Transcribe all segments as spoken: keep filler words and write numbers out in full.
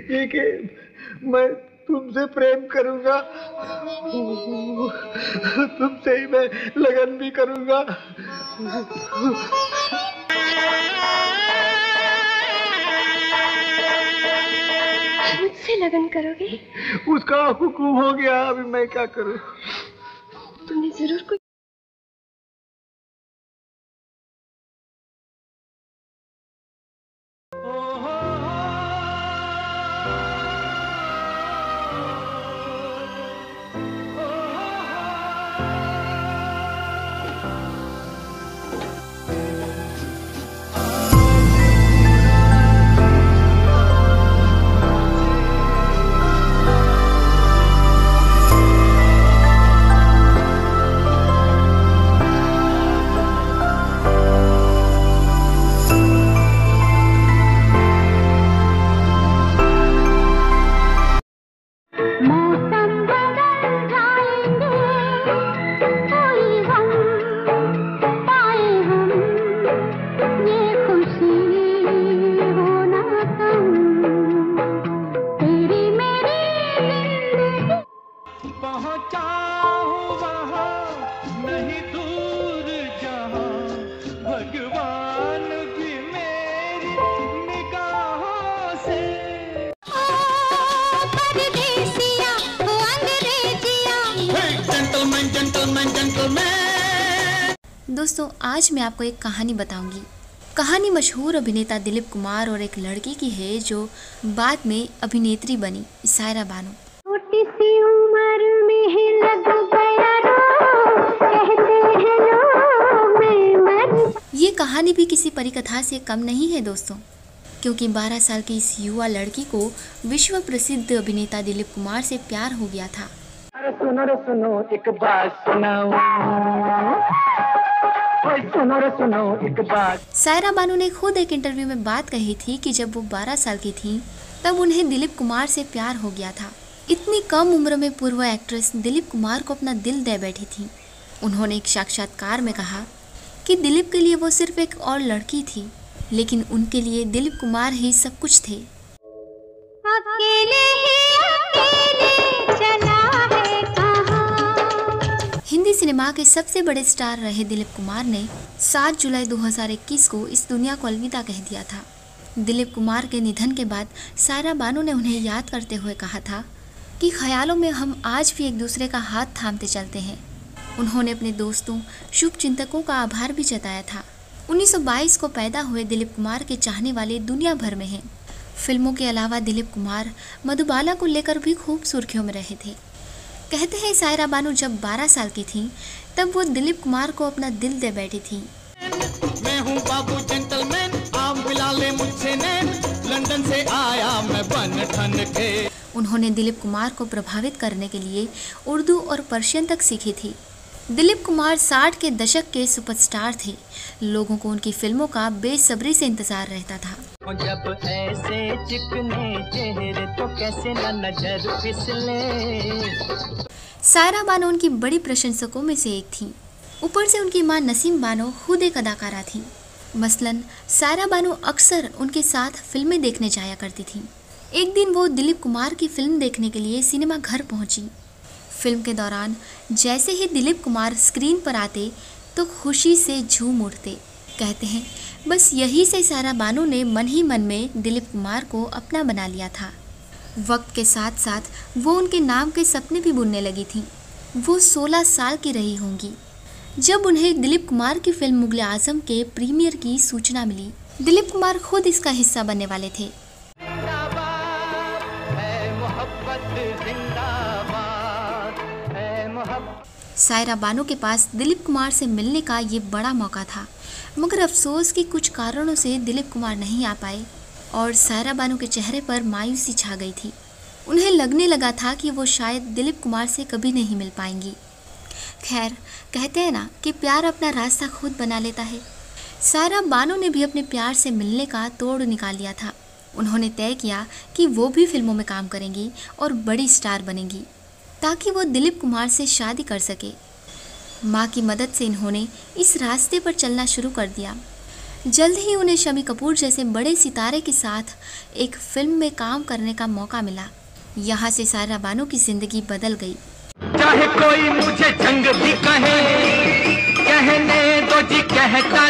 ये कि मैं तुमसे प्रेम करूंगा, तुमसे ही मैं लगन भी करूंगा। मुझसे लगन करोगे? उसका हुक्म हो गया, अभी मैं क्या करूं? तुमने जरूर कोई दोस्तों, आज मैं आपको एक कहानी बताऊंगी। कहानी मशहूर अभिनेता दिलीप कुमार और एक लड़की की है जो बाद में अभिनेत्री बनी, सायरा बानो। छोटी सी उम्र में ही लग गया रो, कहते हैं लोग मैं मर। ये कहानी भी किसी परिकथा से कम नहीं है दोस्तों, क्योंकि बारह साल की इस युवा लड़की को विश्व प्रसिद्ध अभिनेता दिलीप कुमार से प्यार हो गया था। अरे सुनो रे सुनो एक बात सुनाओ, सुनो रे सुनो एक बात। सायरा बानो ने खुद एक इंटरव्यू में बात कही थी कि जब वो बारह साल की थी तब उन्हें दिलीप कुमार से प्यार हो गया था। इतनी कम उम्र में पूर्व एक्ट्रेस दिलीप कुमार को अपना दिल दे बैठी थी। उन्होंने एक साक्षात्कार में कहा कि दिलीप के लिए वो सिर्फ एक और लड़की थी, लेकिन उनके लिए दिलीप कुमार ही सब कुछ थे। अकेले ही अकेले चला है कहाँ। हिंदी सिनेमा के सबसे बड़े स्टार रहे दिलीप कुमार ने सात जुलाई दो हज़ार इक्कीस को इस दुनिया को अलविदा कह दिया था। दिलीप कुमार के निधन के बाद सायरा बानो ने उन्हें याद करते हुए कहा था कि ख्यालों में हम आज भी एक दूसरे का हाथ थामते चलते हैं। उन्होंने अपने दोस्तों, शुभचिंतकों का आभार भी जताया था। उन्नीस सौ बाईस को पैदा हुए दिलीप कुमार के चाहने वाले दुनिया भर में हैं। फिल्मों के अलावा दिलीप कुमार मधुबाला को लेकर भी खूब सुर्खियों में रहे थे। कहते हैं सायरा बानो जब बारह साल की थी तब वो दिलीप कुमार को अपना दिल दे बैठी थी। मैं हूँ बाबू जेंटलमैन, आप मिला ले मुझसे नैन, लंदन से आया मैं बन ठन के। उन्होंने दिलीप कुमार को प्रभावित करने के लिए उर्दू और पर्शियन तक सीखी थी। दिलीप कुमार साठ के दशक के सुपरस्टार थे। लोगों को उनकी फिल्मों का बेसब्री से इंतजार रहता था। जब ऐसे चिकने चेहरे तो कैसे न नजर फिसले। सायरा बानो उनकी बड़ी प्रशंसकों में से एक थी। ऊपर से उनकी मां नसीम बानो खुद एक अदाकारा थी। मसलन सायरा बानो अक्सर उनके साथ फिल्में देखने जाया करती थी। एक दिन वो दिलीप कुमार की फिल्म देखने के लिए सिनेमा घर पहुंची। फिल्म के दौरान जैसे ही दिलीप कुमार स्क्रीन पर आते तो खुशी से झूम उठते। कहते हैं बस यही से सायरा बानो ने मन ही मन में दिलीप कुमार को अपना बना लिया था। वक्त के साथ साथ वो उनके नाम के सपने भी बुनने लगी थी। वो सोलह साल की रही होंगी जब उन्हें दिलीप कुमार की फिल्म मुगले आजम के प्रीमियर की सूचना मिली। दिलीप कुमार खुद इसका हिस्सा बनने वाले थे। सायरा बानो के पास दिलीप कुमार से मिलने का ये बड़ा मौका था, मगर अफसोस कि कुछ कारणों से दिलीप कुमार नहीं आ पाए और सायरा बानो के चेहरे पर मायूसी छा गई थी। उन्हें लगने लगा था कि वो शायद दिलीप कुमार से कभी नहीं मिल पाएंगी। खैर, कहते हैं ना कि प्यार अपना रास्ता खुद बना लेता है। सायरा बानो ने भी अपने प्यार से मिलने का तोड़ निकाल लिया था। उन्होंने तय किया कि वो भी फिल्मों में काम करेंगी और बड़ी स्टार बनेंगी ताकि वो दिलीप कुमार से शादी कर सके। माँ की मदद से इन्होंने इस रास्ते पर चलना शुरू कर दिया। जल्द ही उन्हें शम्मी कपूर जैसे बड़े सितारे के साथ एक फिल्म में काम करने का मौका मिला। यहाँ से सायरा बानो की जिंदगी बदल गई। चाहे कोई मुझे जंग भी कहे, कहने दो जी कहता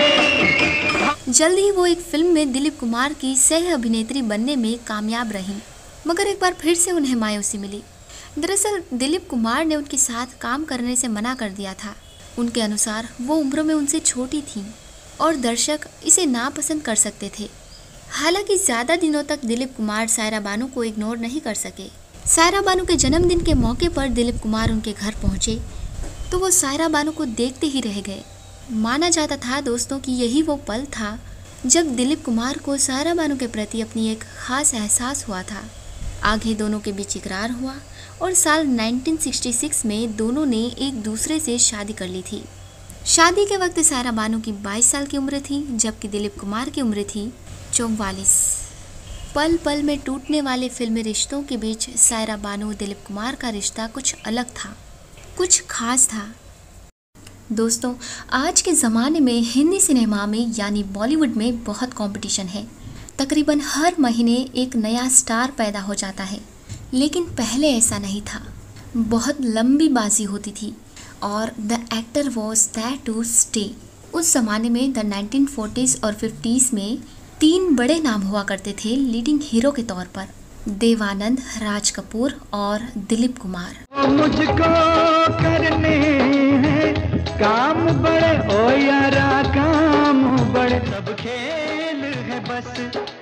रहे। जल्द ही वो एक फिल्म में दिलीप कुमार की सह अभिनेत्री बनने में कामयाब रहीं, मगर एक बार फिर से उन्हें मायूसी मिली। दरअसल दिलीप कुमार ने उनके साथ काम करने से मना कर दिया था। उनके अनुसार वो उम्र में उनसे छोटी थीं और दर्शक इसे नापसंद कर सकते थे। हालांकि ज़्यादा दिनों तक दिलीप कुमार सायरा बानो को इग्नोर नहीं कर सके। सायरा बानो के जन्मदिन के मौके पर दिलीप कुमार उनके घर पहुंचे तो वो सायरा बानो को देखते ही रह गए। माना जाता था दोस्तों कि यही वो पल था जब दिलीप कुमार को सायरा बानो के प्रति अपनी एक खास एहसास हुआ था। आगे दोनों के बीच इकरार हुआ और साल उन्नीस सौ छियासठ में दोनों ने एक दूसरे से शादी कर ली थी। शादी के वक्त सायरा बानो की बाईस साल की उम्र थी, जबकि दिलीप कुमार की उम्र थी चौवालीस। पल पल में टूटने वाले फिल्मी रिश्तों के बीच सायरा बानो दिलीप कुमार का रिश्ता कुछ अलग था, कुछ खास था। दोस्तों, आज के ज़माने में हिंदी सिनेमा में यानी बॉलीवुड में बहुत कंपटीशन है। तकरीबन हर महीने एक नया स्टार पैदा हो जाता है, लेकिन पहले ऐसा नहीं था। बहुत लंबी बाजी होती थी और the actor was there to stay. उस ज़माने में द नाइनटीन फोर्टीज़ और फिफ्टीज़ में तीन बड़े नाम हुआ करते थे लीडिंग हीरो के तौर पर, देवानंद, राज कपूर और दिलीप कुमार। मुझको करने हैं काम बड़े, ओ यारा काम बड़े, सब खेल है बस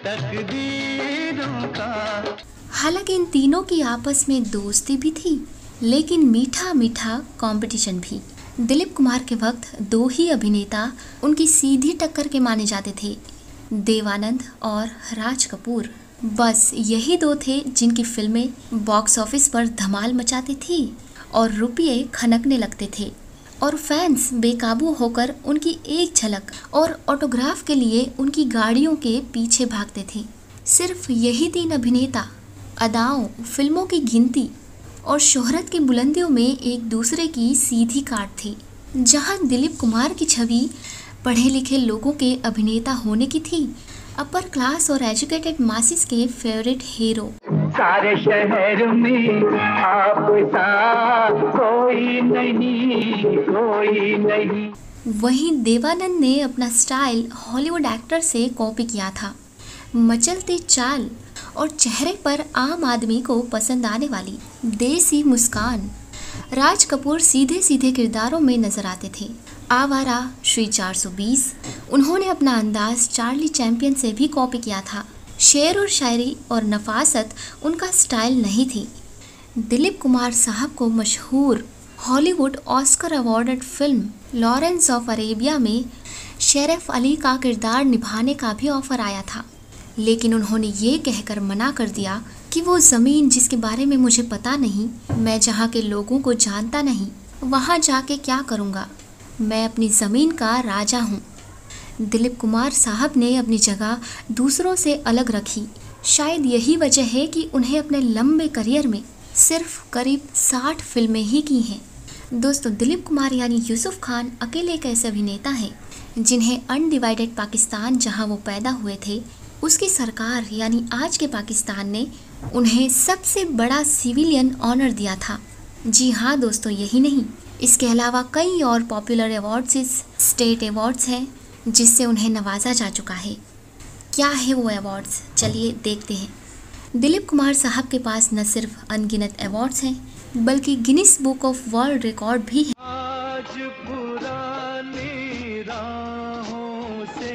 तकदीरों का। हालांकि इन तीनों की आपस में दोस्ती भी थी, लेकिन मीठा मीठा कंपटीशन भी। दिलीप कुमार के वक्त दो ही अभिनेता उनकी सीधी टक्कर के माने जाते थे, देवानंद और राज कपूर। बस यही दो थे जिनकी फिल्में बॉक्स ऑफिस पर धमाल मचाती थी और रुपये खनकने लगते थे और फैंस बेकाबू होकर उनकी एक झलक और ऑटोग्राफ के लिए उनकी गाड़ियों के पीछे भागते थे। सिर्फ यही तीन अभिनेता अदाओं, फिल्मों की गिनती और शोहरत की बुलंदियों में एक दूसरे की सीधी काट थी। जहां दिलीप कुमार की छवि पढ़े लिखे लोगों के अभिनेता होने की थी, अपर क्लास और एजुकेटेड मासिस के फेवरेट हीरो। सारे शहर में आप सा कोई नहीं, कोई नहीं। वहीं देवानंद ने अपना स्टाइल हॉलीवुड एक्टर से कॉपी किया था। मचलती चाल और चेहरे पर आम आदमी को पसंद आने वाली देसी मुस्कान। राज कपूर सीधे सीधे किरदारों में नजर आते थे। आवारा, श्री चार सौ बीस, उन्होंने अपना अंदाज चार्ली चैंपियन से भी कॉपी किया था। शेर और शायरी और नफासत उनका स्टाइल नहीं थी। दिलीप कुमार साहब को मशहूर Hollywood Oscar awarded film Lawrence of Arabia में शेरफ अली का किरदार निभाने का भी ऑफर आया था, लेकिन उन्होंने ये कहकर मना कर दिया कि वो ज़मीन जिसके बारे में मुझे पता नहीं, मैं जहाँ के लोगों को जानता नहीं, वहाँ जाके क्या करूँगा, मैं अपनी ज़मीन का राजा हूँ। दिलीप कुमार साहब ने अपनी जगह दूसरों से अलग रखी। शायद यही वजह है कि उन्हें अपने लंबे करियर में सिर्फ करीब साठ फिल्में ही की हैं। दोस्तों, दिलीप कुमार यानी यूसुफ खान अकेले एक ऐसे अभिनेता हैं जिन्हें अनडिवाइडेड पाकिस्तान जहां वो पैदा हुए थे, उसकी सरकार यानी आज के पाकिस्तान ने उन्हें सबसे बड़ा सिविलियन ऑनर दिया था। जी हाँ दोस्तों, यही नहीं, इसके अलावा कई और पॉपुलर अवार्ड्स, स्टेट अवार्ड्स हैं जिससे उन्हें नवाजा जा चुका है। क्या है वो अवार्ड्स, चलिए देखते हैं। दिलीप कुमार साहब के पास न सिर्फ अनगिनत अवार्ड्स हैं बल्कि Guinness book of world record भी है। आज पुरानी राहों से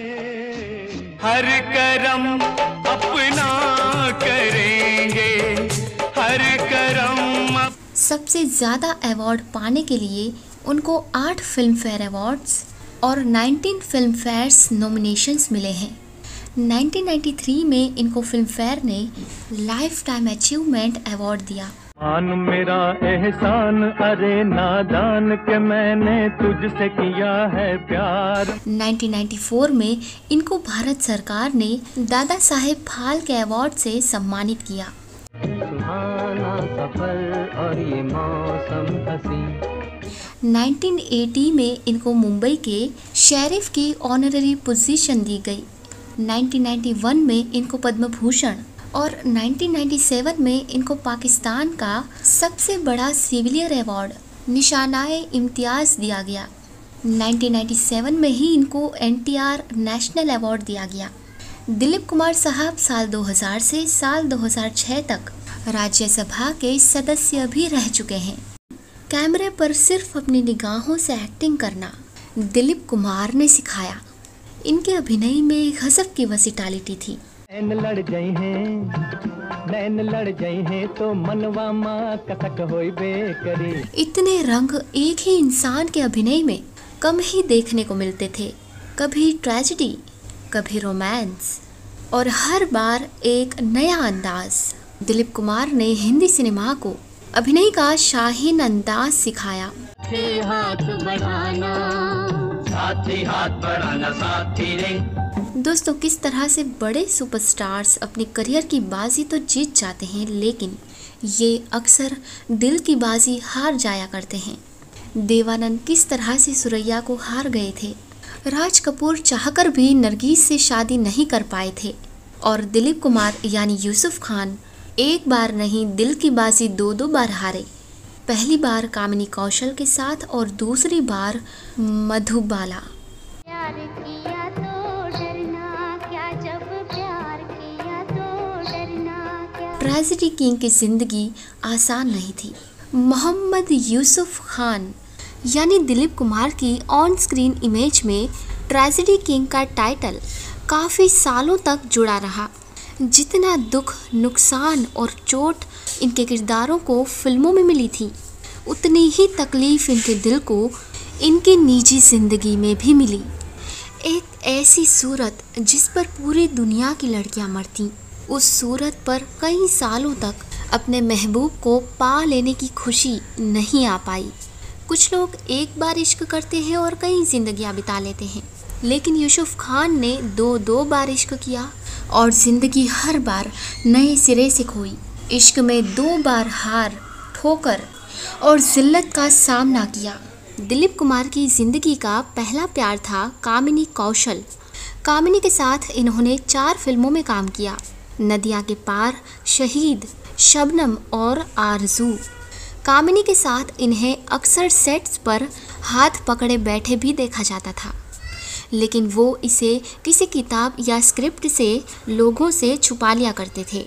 हर करम अपना करेंगे, हर करम अप... सबसे ज़्यादा अवार्ड पाने के लिए उनको आठ फिल्म फेयर अवार्ड्स और उन्नीस फिल्म फेयर्स नॉमिनेशंस मिले हैं। उन्नीस सौ तिरानवे में इनको फिल्म फेयर ने लाइफ टाइम अचीवमेंट अवार्ड दिया। मान मेरा एहसान, अरे नादान के मैंने तुझसे किया है प्यार। उन्नीस सौ चौरानवे में इनको भारत सरकार ने दादा साहेब फाल्के अवार्ड से सम्मानित किया। सुहाना सफर और ये मौसम हसी। नाइनटीन एटी में इनको मुंबई के शेरिफ की ऑनररी पोजीशन दी गई। नाइनटीन नाइंटी वन में इनको पद्म भूषण और नाइनटीन नाइंटी सेवन में इनको पाकिस्तान का सबसे बड़ा सिविलियर अवार्ड निशानाए इम्तियाज़ दिया गया। नाइनटीन नाइंटी सेवन में ही इनको N T R national award दिया गया। दिलीप कुमार साहब साल दो हज़ार से साल दो हज़ार छह तक राज्यसभा के सदस्य भी रह चुके हैं। कैमरे पर सिर्फ अपनी निगाहों से एक्टिंग करना दिलीप कुमार ने सिखाया। इनके अभिनय में गजब की वर्सेटिलिटी थी। नैन लड़ जाई हैं, नैन लड़ जाई हैं तो मनवा माँ कसक होई बेकरी। इतने रंग एक ही इंसान के अभिनय में कम ही देखने को मिलते थे। कभी ट्रेजेडी, कभी रोमांस और हर बार एक नया अंदाज। दिलीप कुमार ने हिंदी सिनेमा को अभिनय का शाहीन अंदाज सिखाया। हाथ बढ़ाना साथी, हाथ बढ़ाना साथी रे। दोस्तों, किस तरह से बड़े सुपरस्टार्स अपने करियर की बाजी तो जीत जाते हैं, लेकिन ये अक्सर दिल की बाजी हार जाया करते हैं। देवानंद किस तरह से सुरैया को हार गए थे। राज कपूर चाहकर भी नरगिस से शादी नहीं कर पाए थे और दिलीप कुमार यानी यूसुफ खान एक बार नहीं दिल की बाजी दो दो बार हारे। पहली बार कामिनी कौशल के साथ और दूसरी बार मधुबाला। प्यार किया तो डरना क्या, जब प्यार किया तो डरना क्या। ट्रेजेडी किंग की जिंदगी आसान नहीं थी। मोहम्मद यूसुफ खान यानी दिलीप कुमार की ऑन स्क्रीन इमेज में ट्रेजेडी किंग का टाइटल काफ़ी सालों तक जुड़ा रहा। जितना दुख, नुकसान और चोट इनके किरदारों को फिल्मों में मिली थी, उतनी ही तकलीफ इनके दिल को इनकी निजी ज़िंदगी में भी मिली। एक ऐसी सूरत जिस पर पूरी दुनिया की लड़कियां मरती, उस सूरत पर कई सालों तक अपने महबूब को पा लेने की खुशी नहीं आ पाई। कुछ लोग एक बार इश्क करते हैं और कई जिंदगियां बिता लेते हैं, लेकिन यूसुफ खान ने दो दो बार इश्क किया और ज़िंदगी हर बार नए सिरे से खोई। इश्क में दो बार हार, ठोकर और जिल्लत का सामना किया। दिलीप कुमार की ज़िंदगी का पहला प्यार था कामिनी कौशल। कामिनी के साथ इन्होंने चार फिल्मों में काम किया। नदियाँ के पार, शहीद, शबनम और आरज़ू। कामिनी के साथ इन्हें अक्सर सेट्स पर हाथ पकड़े बैठे भी देखा जाता था, लेकिन वो इसे किसी किताब या स्क्रिप्ट से लोगों से छुपा लिया करते थे।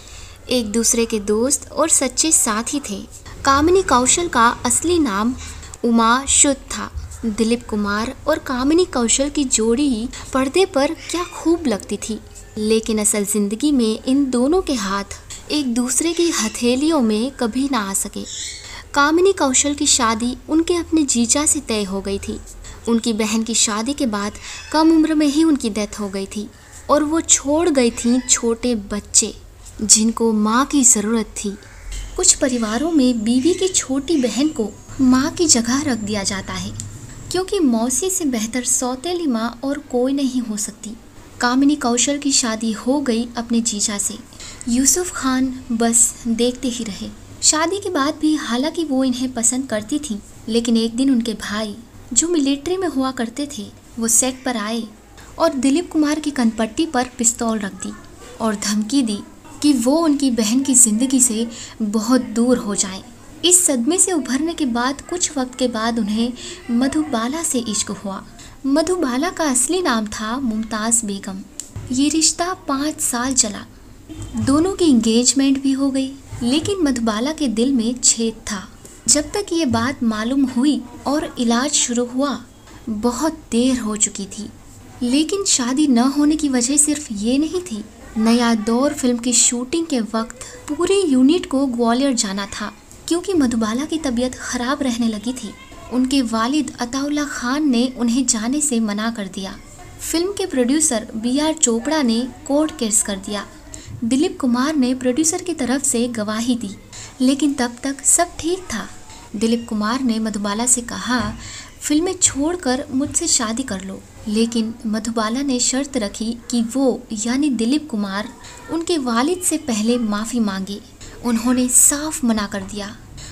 एक दूसरे के दोस्त और सच्चे साथी थे। कामिनी कौशल का असली नाम उमा शुद्ध था। दिलीप कुमार और कामिनी कौशल की जोड़ी पर्दे पर क्या खूब लगती थी, लेकिन असल ज़िंदगी में इन दोनों के हाथ एक दूसरे की हथेलियों में कभी ना आ सके। कामिनी कौशल की शादी उनके अपने जीजा से तय हो गई थी। उनकी बहन की शादी के बाद कम उम्र में ही उनकी डेथ हो गई थी और वो छोड़ गई थी छोटे बच्चे जिनको माँ की ज़रूरत थी। कुछ परिवारों में बीवी की छोटी बहन को माँ की जगह रख दिया जाता है, क्योंकि मौसी से बेहतर सौतेली माँ और कोई नहीं हो सकती। कामिनी कौशल की शादी हो गई अपने जीजा से। यूसुफ खान बस देखते ही रहे। शादी के बाद भी हालांकि वो इन्हें पसंद करती थी, लेकिन एक दिन उनके भाई जो मिलिट्री में हुआ करते थे, वो सेट पर आए और दिलीप कुमार की कनपट्टी पर पिस्तौल रख दी और धमकी दी कि वो उनकी बहन की ज़िंदगी से बहुत दूर हो जाएं। इस सदमे से उभरने के बाद कुछ वक्त के बाद उन्हें मधुबाला से इश्क हुआ। मधुबाला का असली नाम था मुमताज़ बेगम। ये रिश्ता पाँच साल चला। दोनों की इंगेजमेंट भी हो गई, लेकिन मधुबाला के दिल में छेद था। जब तक ये बात मालूम हुई और इलाज शुरू हुआ, बहुत देर हो चुकी थी। लेकिन शादी न होने की वजह सिर्फ ये नहीं थी। नया दौर फिल्म की शूटिंग के वक्त पूरे यूनिट को ग्वालियर जाना था, क्योंकि मधुबाला की तबीयत खराब रहने लगी थी। उनके वालिद अताउल्ला खान ने उन्हें जाने से मना कर दिया। फिल्म के प्रोड्यूसर बी आर चोपड़ा ने कोर्ट केस कर दिया। दिलीप कुमार ने प्रोड्यूसर की तरफ से गवाही दी, लेकिन तब तक सब ठीक था। दिलीप कुमार ने मधुबाला से कहा, फिल्में छोड़कर मुझसे शादी कर लो, लेकिन मधुबाला ने शर्त रखी कि वो यानी दिलीप कुमार उनके वालिद से पहले माफ़ी मांगे। उन्होंने साफ मना कर दिया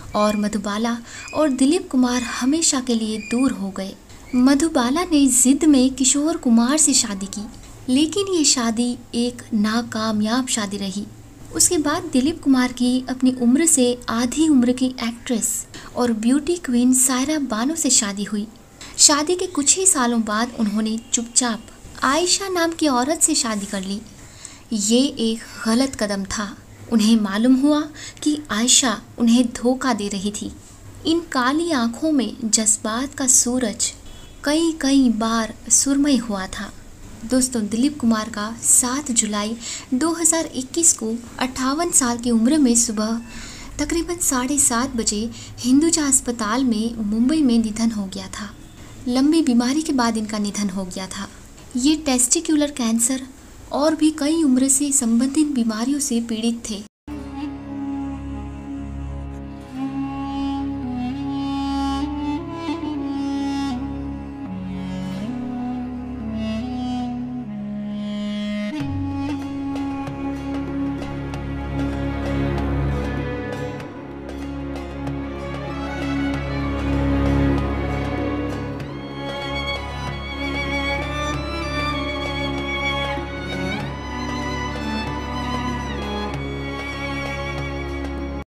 और मधुबाला और दिलीप कुमार हमेशा के लिए दूर हो गए। मधुबाला ने जिद में किशोर कुमार से शादी की, लेकिन ये शादी एक नाकामयाब शादी रही। उसके बाद दिलीप कुमार की अपनी उम्र से आधी उम्र की एक्ट्रेस और ब्यूटी क्वीन सायरा बानो से शादी हुई। शादी के कुछ ही सालों बाद उन्होंने चुपचाप आयशा नाम की औरत से शादी कर ली। ये एक गलत कदम था। उन्हें मालूम हुआ कि आयशा उन्हें धोखा दे रही थी। इन काली आंखों में जज्बात का सूरज कई कई बार सुरमई हुआ था। दोस्तों, दिलीप कुमार का सात जुलाई दो हज़ार इक्कीस को अट्ठावन साल की उम्र में सुबह तकरीबन साढ़े सात बजे हिंदुजा अस्पताल में मुंबई में निधन हो गया था। लंबी बीमारी के बाद इनका निधन हो गया था। ये टेस्टिक्युलर कैंसर और भी कई उम्र से संबंधित बीमारियों से पीड़ित थे।